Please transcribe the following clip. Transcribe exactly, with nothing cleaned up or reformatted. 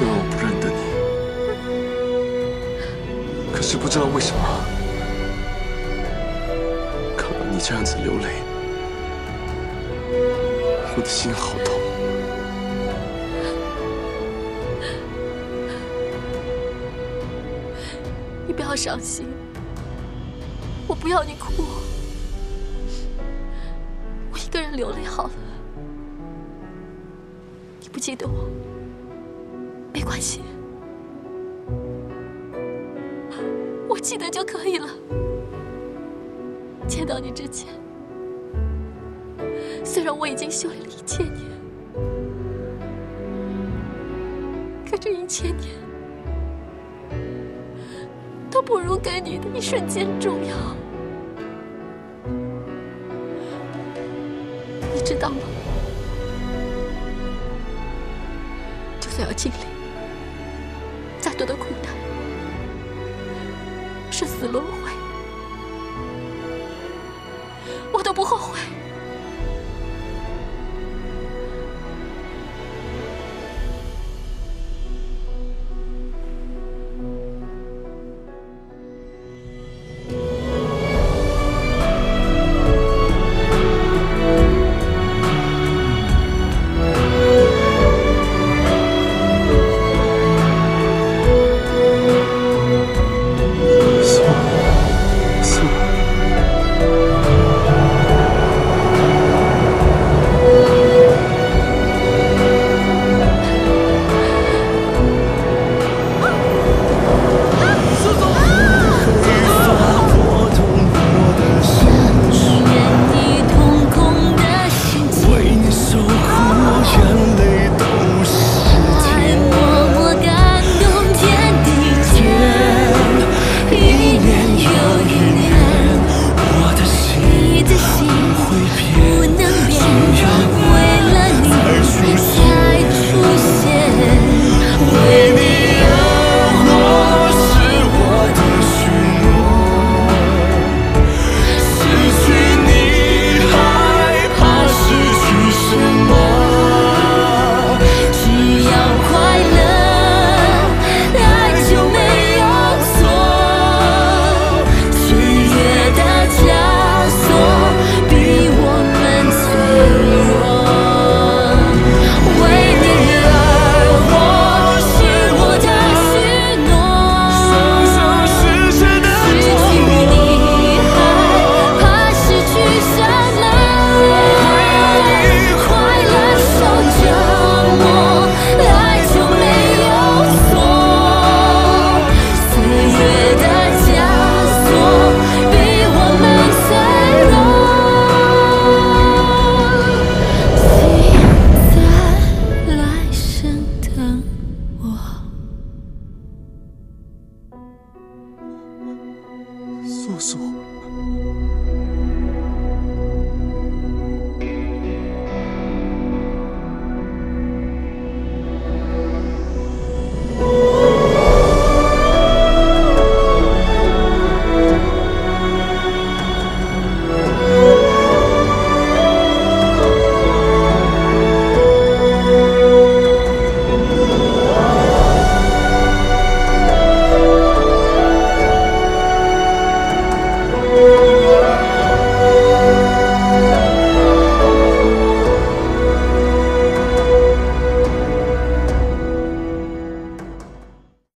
虽然我不认得你，可是不知道为什么，看到你这样子流泪，我的心好痛。 你不要伤心，我不要你哭，我一个人流泪好了。你不记得我，没关系，我记得就可以了。见到你之前，虽然我已经修炼了一千年，可这一千年都不如跟你的一瞬间重要。你知道吗？就算要经历再多的苦难，生死轮回，我都不后悔。